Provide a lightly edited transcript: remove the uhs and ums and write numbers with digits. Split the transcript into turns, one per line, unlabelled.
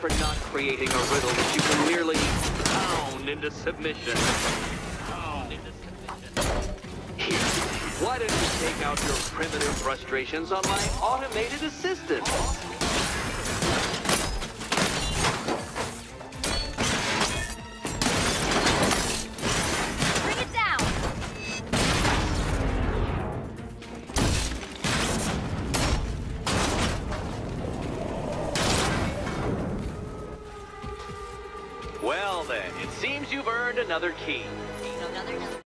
for not creating a riddle that you can merely pound into submission. Here, why don't you take out your primitive frustrations on my automated assistant?
Bring it down!
Well then, it seems you've earned another key.